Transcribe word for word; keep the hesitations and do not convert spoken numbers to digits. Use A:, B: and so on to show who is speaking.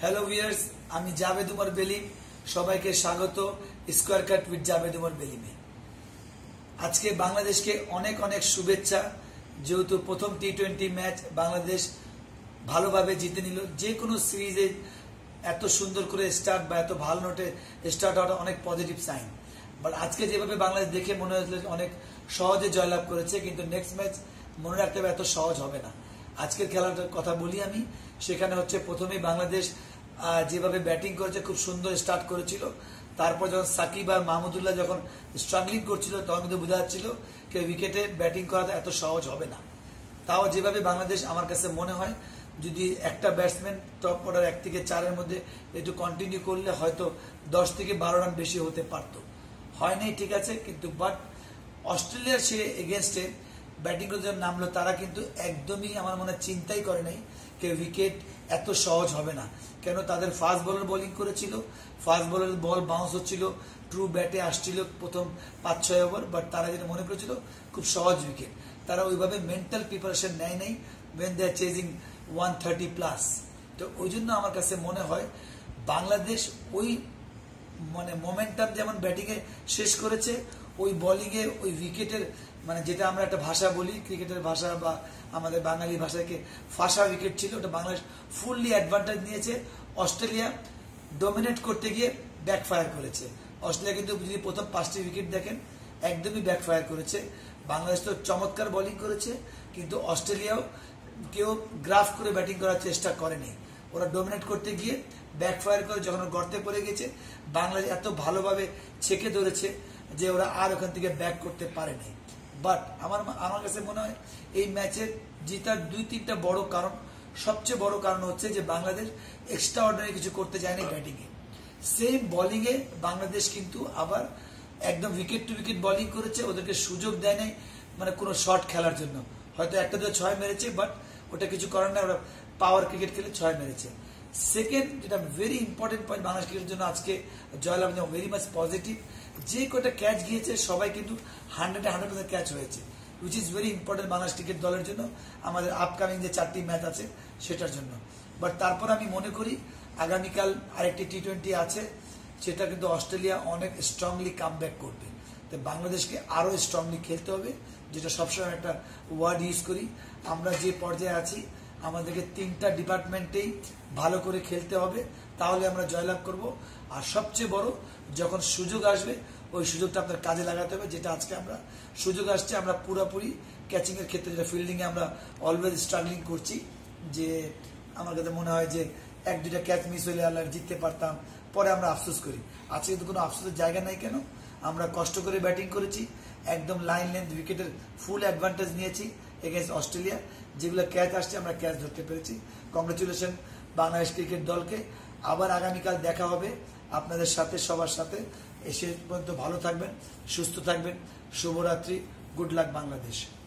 A: Hello viewers, আমি জাভেদ উমর বেলিম। সবাইকে স্বাগত square cut with Javed Umar বেলিমে। আজকে বাংলাদেশকে অনেক অনেক শুভেচ্ছা, যেহেতু প্রথম টি টোয়েন্টি ম্যাচ বাংলাদেশ ভালোভাবে জিতে নিল। যে কোনো সিরিজে এত সুন্দর করে স্টার্ট বা এত ভালো নোটে স্টার্ট হওয়াটা অনেক পজিটিভ সাইন। বাট আজকে যেভাবে বাংলাদেশ দেখে মনে হয়েছিল অনেক সহজে জয়লাভ করেছে, কিন্তু নেক্সট ম্যাচ মনে রাখতে হবে এত সহজ হবে না। আজকের খেলাটার কথা বলি আমি, সেখানে হচ্ছে প্রথমেই বাংলাদেশ যেভাবে ব্যাটিং করেছে খুব সুন্দর স্টার্ট করেছিল। তারপর যখন সাকিব আর মাহমুদুল্লাহ যখন স্ট্রাগলিং করছিল তখন কিন্তু বোঝা যাচ্ছিল যে উইকেটে ব্যাটিং করাটা এত সহজ হবে না। তাও যেভাবে বাংলাদেশ আমার কাছে মনে হয় যদি একটা ব্যাটসম্যান টপ অর্ডার এক থেকে চারের মধ্যে একটু কন্টিনিউ করলে হয়তো দশ থেকে বারো রান বেশি হতে পারতো। হয় নাই, ঠিক আছে, কিন্তু বাট অস্ট্রেলিয়ার সে এগেনস্টে ব্যাটিং করে যখন নামলো তারা কিন্তু একদমই আমার মনে চিন্তাই করে নাই যে উইকেট এত সহজ হবে না। কেন তাদের ফাস্ট বলার বোলিং করেছিল, ফাস্ট বলার বল বাউন্স হচ্ছিল, ট্রু ব্যাটে আসছিল প্রথম পাঁচ ছয় ওভার, বাট তারা যেটা মনে করেছিল খুব সহজ উইকেট। তারা ওইভাবে মেন্টাল প্রিপারেশন নেয় নাই when they are chasing one thirty plus. তো ওই জন্য আমার কাছে মনে হয় বাংলাদেশ ওই মানে মোমেন্টাম যেমন ব্যাটিংয়ে শেষ করেছে, ওই বোলিংয়ে ওই উইকেটের মানে যেটা আমরা একটা ভাষা বলি ক্রিকেটের ভাষা বা আমাদের বাঙালি ভাষাকে ফাঁসা উইকেট ছিল, ওটা বাংলাদেশ ফুললি অ্যাডভান্টেজ নিয়েছে। অস্ট্রেলিয়া ডোমিনেট করতে গিয়ে ব্যাকফায়ার করেছে। অস্ট্রেলিয়া কিন্তু যদি প্রথম পাঁচটি উইকেট দেখেন একদমই ব্যাকফায়ার করেছে। বাংলাদেশ তো চমৎকার বোলিং করেছে, কিন্তু অস্ট্রেলিয়াও কেউ গ্রাফ করে ব্যাটিং করার চেষ্টা করেনি। ওরা ডোমিনেট করতে গিয়ে ব্যাকফায়ার করে যখন গর্তে পড়ে গেছে, বাংলাদেশ এত ভালোভাবে ছেকে ধরেছে যে ওরা আর ওখান থেকে ব্যাক করতে পারেনি। বাট আমার আমার কাছে মনে হয় এই ম্যাচের জিতার দুই তিনটা বড় কারণ, সবচেয়ে বড় কারণ হচ্ছে যে বাংলাদেশ এক্সট্রা অর্ডিনারি কিছু করতে চায়নি ব্যাটিংয়ে। সেম বোলিংয়ে বাংলাদেশ কিন্তু আবার একদম উইকেট টু উইকেট বোলিং করেছে, ওদেরকে সুযোগ দেয় নাই মানে কোনো শট খেলার জন্য। হয়তো একটা দুটো ছয় মেরেছে, বাট ওটা কিছু করার নাই, ওরা পাওয়ার ক্রিকেট খেলে ছয় মেরেছে। সেকেন্ড যেটা ভেরি ইম্পর্টেন্ট পয়েন্ট বাংলাদেশ ক্রিকেটের জন্য আজকে জয়লাভ ভেরি মাচ পজিটিভ, যে কটা ক্যাচ গিয়েছে সবাই কিন্তু হান্ড্রেডে হান্ড্রেড পার্সেন্ট ক্যাচ হয়েছে, which is very important Bangladesh cricket দলের জন্য, আমাদের আপকামিং যে চারটি ম্যাচ আছে সেটার জন্য। বাট তারপর আমি মনে করি আগামীকাল আরেকটি টি টোয়েন্টি আছে, সেটা কিন্তু অস্ট্রেলিয়া অনেক স্ট্রংলি কাম ব্যাক করবে। তো বাংলাদেশকে আরও স্ট্রংলি খেলতে হবে, যেটা সবসময় একটা ওয়ার্ড ইউজ করি। আমরা যে পর্যায়ে আছি আমাদেরকে তিনটা ডিপার্টমেন্টেই ভালো করে খেলতে হবে, তাহলে আমরা জয়লাভ করব। আর সবচেয়ে বড় যখন সুযোগ আসবে ওই সুযোগটা আপনার কাজে লাগাতে হবে, যেটা আজকে আমরা সুযোগ আসছে আমরা পুরোপুরি ক্যাচিং এর ক্ষেত্রে যেটা ফিল্ডিংয়ে আমরা অলওয়েজ স্ট্রাগলিং করছি। যে আমার কাছে মনে হয় যে এক দুইটা ক্যাচ মিস হলে আল্লাহ জিততে পারতাম, পরে আমরা আফসোস করি। আজকে কিন্তু কোনো আফসোসের জায়গা নাই। কেন? আমরা কষ্ট করে ব্যাটিং করেছি, একদম লাইন লেন্থ উইকেটের ফুল অ্যাডভান্টেজ নিয়েছি এগেন্স্ট অস্ট্রেলিয়া। যেগুলো ক্যাচ আসছে আমরা ক্যাচ ধরতে পেরেছি। কংগ্রেচুলেশন বাংলাদেশ ক্রিকেট দলকে। আবার আগামীকাল দেখা হবে আপনাদের সাথে, সবার সাথে। এসে পর্যন্ত ভালো থাকবেন, সুস্থ থাকবেন। শুভরাত্রি, গুড লাক বাংলাদেশ।